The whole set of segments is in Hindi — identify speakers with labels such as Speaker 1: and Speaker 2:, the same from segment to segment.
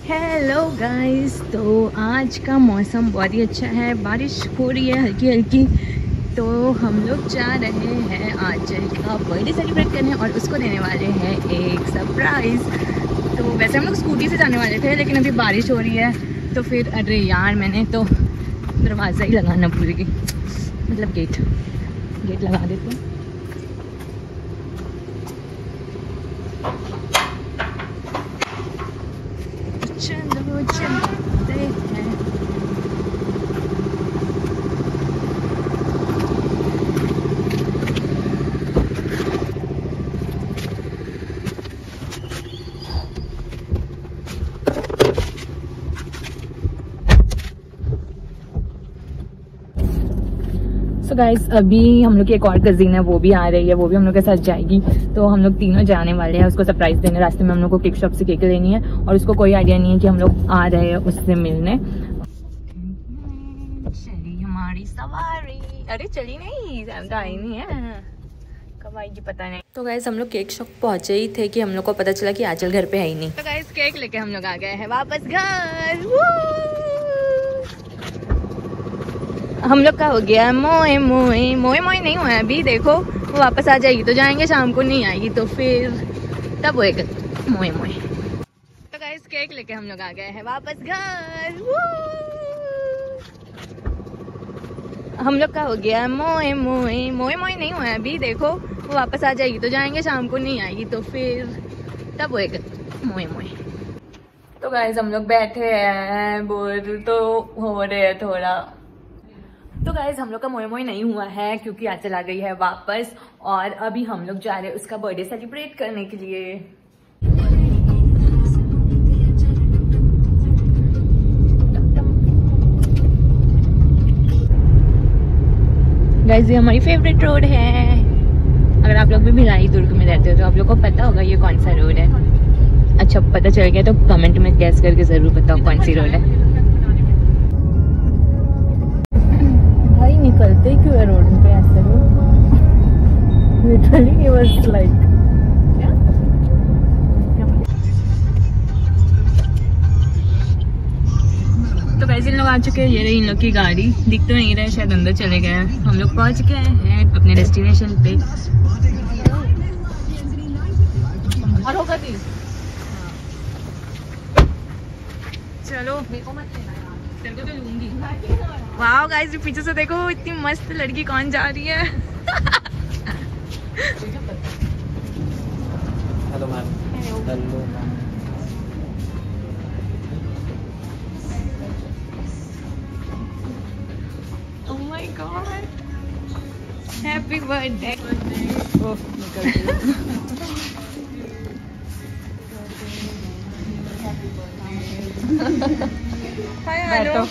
Speaker 1: हेलो गाइस, तो आज का मौसम बहुत ही अच्छा है, बारिश हो रही है हल्की हल्की। तो हम लोग जा रहे हैं आंचल का बर्थडे सेलिब्रेट करने और उसको देने वाले हैं एक सरप्राइज़। तो वैसे हम लोग स्कूटी से जाने वाले थे, लेकिन अभी बारिश हो रही है तो फिर अरे यार मैंने तो दरवाज़ा ही लगाना भूल गई, मतलब गेट लगा देते हैं। चलो चलते हैं। सो गाइस, अभी हम लोग की एक और कजिन है, वो भी आ रही है, वो भी हम लोग के साथ जाएगी। तो हम लोग तीनों जाने वाले हैं उसको सरप्राइज देने। रास्ते में हम लोग को केक शॉप से केक लेनी है और उसको कोई आइडिया नहीं है कि हम लोग आ रहे हैं उससे मिलने। चली हमारी सवारी, अरे चली नहीं, तो आई नहीं है, कब आएगी पता नहीं। तो गाइस हम लोग केक शॉप पहुंचे ही थे कि हम लोग को पता चला कि आंचल घर पे है ही नहीं। तो गाइस केक लेके हम लोग आ गए हैं वापस घर। हम लोग का हो गया मोए मोए मोए मोए नहीं हुआ अभी, देखो वो वापस आ जाएगी तो जाएंगे, शाम को नहीं आएगी तो फिर तब होएगा मोए मोए। तो गाइस केक लेके हम लोग आ गए हैं वापस घर। हम लोग का हो गया मोए मोए मोए मोए नहीं हुआ अभी, देखो वो वापस आ जाएगी तो जाएंगे, शाम को नहीं आएगी तो फिर तब होएगा मोए मोए। तो गाइस हम लोग बैठे हैं, बोर तो हो रहे हैं थोड़ा। तो गाइज हम लोग का मोए मोए नहीं हुआ है क्योंकि आंचल आ गई है वापस और अभी हम लोग जा रहे हैं उसका बर्थडे सेलिब्रेट करने के लिए। गाइज ये हमारी फेवरेट रोड है। अगर आप लोग भी भिलाई दुर्ग में रहते हो तो आप लोग को पता होगा ये कौन सा रोड है। अच्छा पता चल गया तो कमेंट में गैस करके जरूर बताओ कौन सी रोड है। निकलते क्यों है रोड पे ऐसे? लिटरली it was like तो वैसे इन लोग आ चुके हैं, ये रही इन लोग की गाड़ी, दिख तो नहीं रहे, शायद अंदर चले गए हैं। हम लोग पहुंच गए हैं अपने डेस्टिनेशन पे। और होगा दी चलो, तेरे को तो लूंगी। वाओ गाइस पीछे से देखो इतनी मस्त लड़की कौन जा रही है।
Speaker 2: Hello ma'am. Hello ma'am.
Speaker 1: Oh my god, happy birthday. Oh निकल गई। हाय हेलो,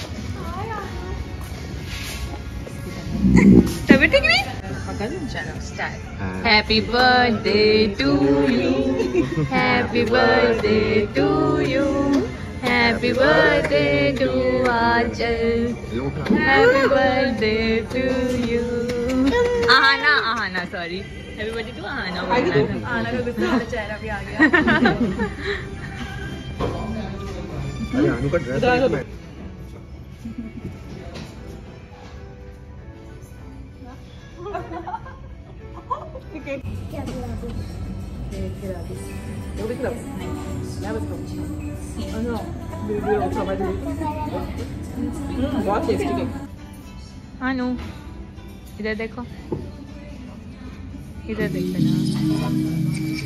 Speaker 1: तभी ठीक नहीं? चलो start. Happy birthday to you, happy birthday to you, happy birthday to Aanchal, happy birthday to you. Aahana sorry, happy birthday to Aahana. Aahana का गुस्से वाला चेहरा भी आ गया।
Speaker 2: अरे अनु का ड्रेस बहुत टेस्टी केक।
Speaker 1: अनु इधर देखो, इधर देखो ना।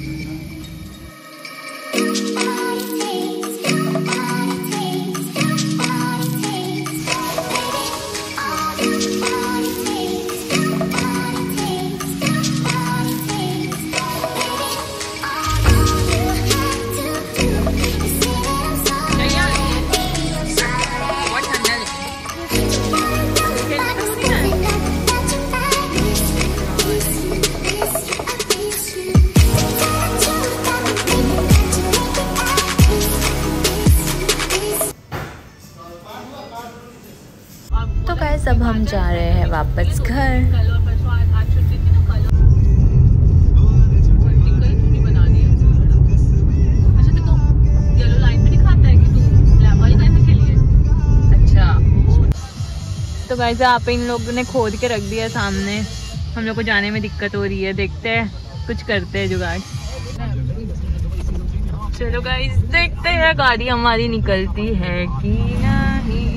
Speaker 1: तो गाइस अब हम जा रहे हैं वापस घर। तो गाइस यहाँ पे इन लोगों ने खोद के रख दिया सामने, हम लोग को जाने में दिक्कत हो रही है। देखते हैं कुछ करते हैं जुगाड़। चलो गाइस देखते हैं गाड़ी हमारी निकलती है कि नहीं।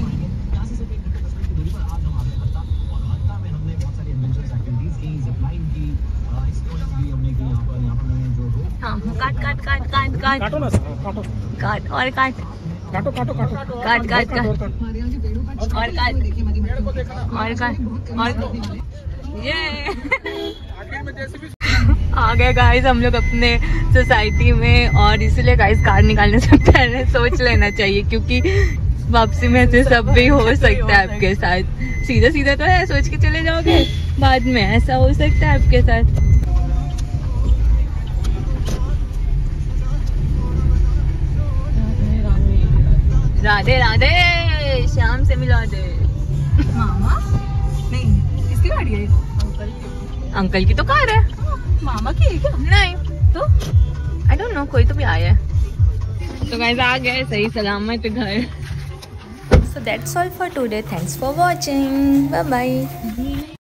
Speaker 1: हाँ काट काट काट काट काट
Speaker 2: काटो ना, काटो
Speaker 1: काट और काट
Speaker 2: काटो काटो काटो
Speaker 1: काट काट काट और काट और काट और ये आ गए गाइस हम लोग अपने सोसाइटी में। और इसलिए गाइस कार निकालने से पहले सोच लेना चाहिए, क्योंकि वापसी में से सब भी हो सकता है आपके साथ। सीधा सीधा तो है, सोच के चले जाओगे, बाद में ऐसा हो सकता है आपके साथ। राधे राधे, शाम से मिला दे।
Speaker 3: मामा नहीं, किसकी गाड़ी है?
Speaker 1: अंकल की तो कार है।
Speaker 3: मामा की है क्या?
Speaker 1: नहीं
Speaker 3: तो
Speaker 1: आई डोंट नो, कोई तो भी आया है। तो गाइस आ गए सही सलामत घर।
Speaker 4: So that's all for today. Thanks for watching. Bye bye.